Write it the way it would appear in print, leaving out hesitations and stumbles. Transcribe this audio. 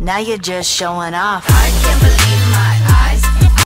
Now you're just showing off. I can't believe my